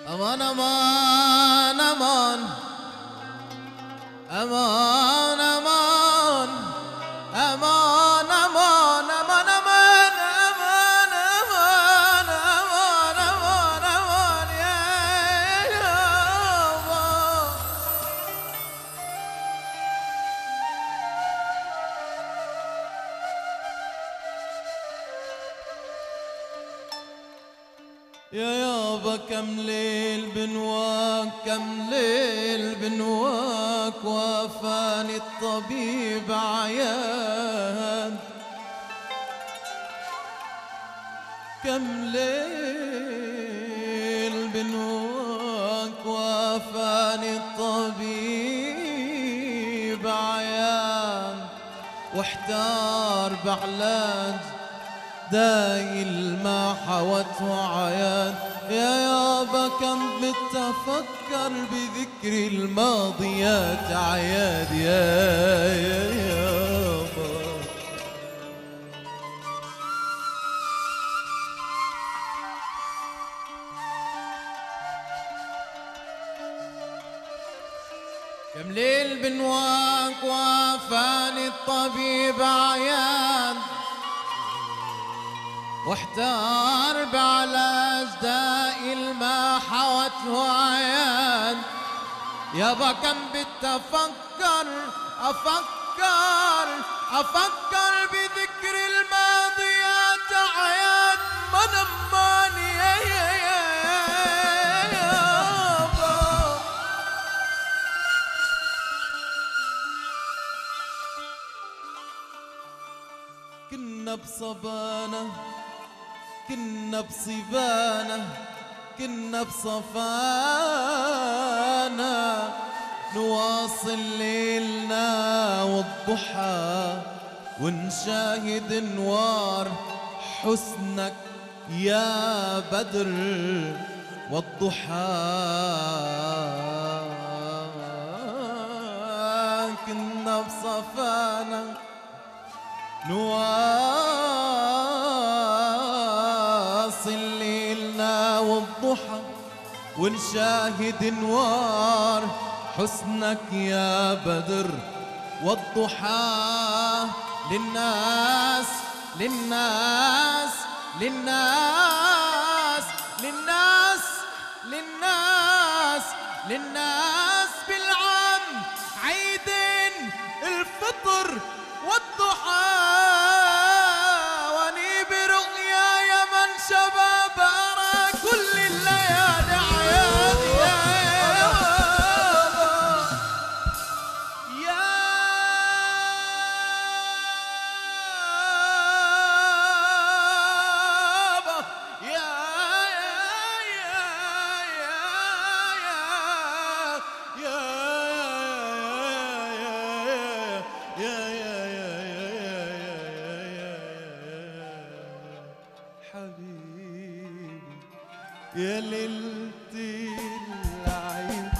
أمان أمان أمان أمان أمان أمان أمان أمان أمان أمان أمان أمان أمان أمان يا يابا يا يابا كم ليل بنواك كم ليل بنواك وافاني الطبيب عيان كم ليل بنواك وافاني الطبيب عيان واحتار بعلاج دايل ما حوته عيان يا يابا كم بتفكر بذكر الماضيات عياد يا يابا كم ليل بنواك وافاني الطبيب عيان واحتار بعلاج دائل ما حوته عيان يابا كم بتفكر أفكر بذكر الماضيات عيان ما نماني يا يابا كنا بصبانة كنا بصبانة كنا بصفانا نواصل ليلنا والضحى ونشاهد انوار حسنك يا بدر والضحى كنا بصفانا نواصل ليلنا والضحى ونشاهد انوار حسنك يا بدر والضحى للناس للناس للناس للناس للناس للناس بالعام عيدين الفطر والضحى واني برؤياي من شباب أرى كل الليالي عيادي يا يابا يا حبيبي يا ليلة العيد